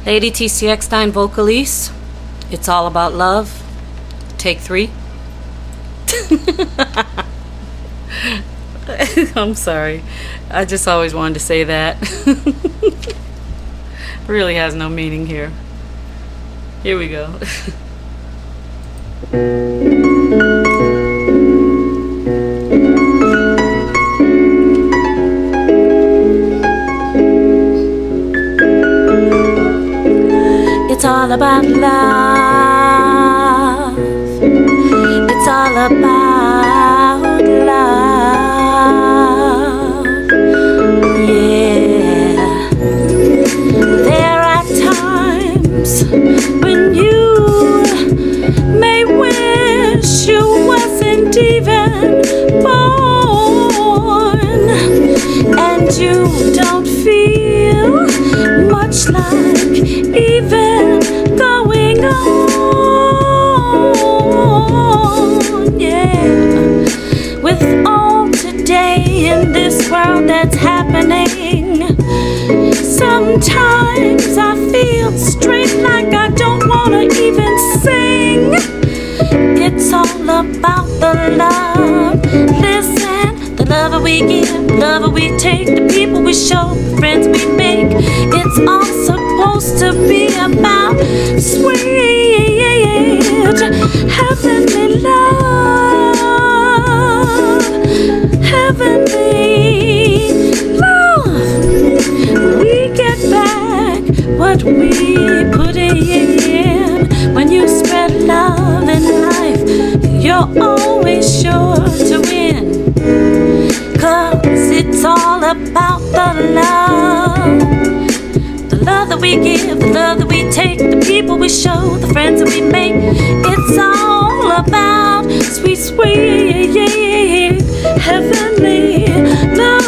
Lady TC Eckstein Vocalise. It's all about love. Take 3. I'm sorry. I just always wanted to say that. Really has no meaning here. Here we go. It's all about love. It's all about love. Yeah. There are times when you may wish you wasn't even born, and you don't feel much like even going on, yeah. With all today in this world that's happening, sometimes I feel straight like I don't wanna even sing. It's all about the love. Listen, the love we give, love we take, the people we show, the friends we make. It's all supposed to be about sweet, heavenly love, heavenly love. We get back what we put in. When you spread love in life, you're always sure to win. 'Cause it's all about the love. The love that we give, the love that we take, the people we show, the friends that we make. It's all about sweet, sweet, heavenly love.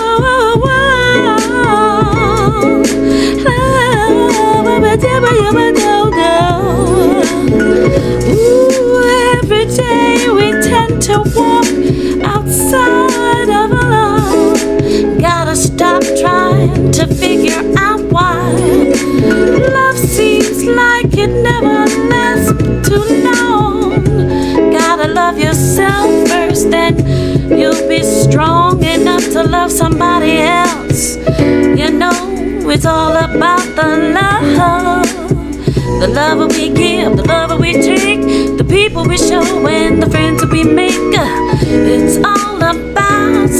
Ooh, every day we tend to walk outside of our love. Gotta stop trying to figure out why love seems like it never lasts too long. Gotta love yourself first, then you'll be strong enough to love somebody else. You know, it's all about the love. The love that we give, the love that we take, the people we show, and the friends that we make. It's all about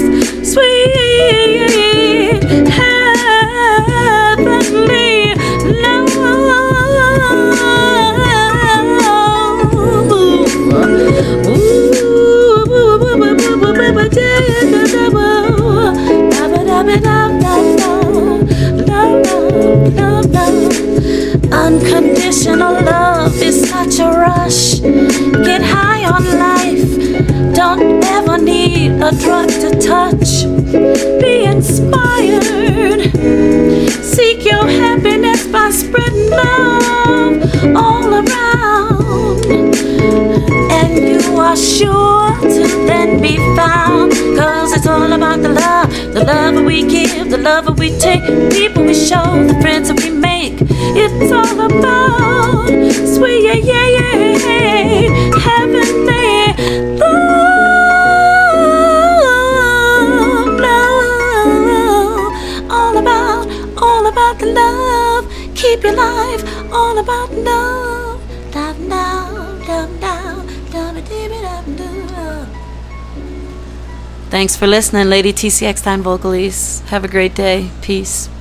sweet, heavenly love. Unconditional love is such a rush. Get high on life, don't ever need a drug to touch. Be inspired, seek your happiness by spreading love all around, and you are sure to then be found. 'Cause it's all about the love that we give, the love that we take, people we show, the friends that we make. It's all about sweet, heavenly love, love. All about the love. Keep your life all about love. Love now, love now, love it, love. Thanks for listening, Lady TC Eckstein Vocalise. Have a great day. Peace.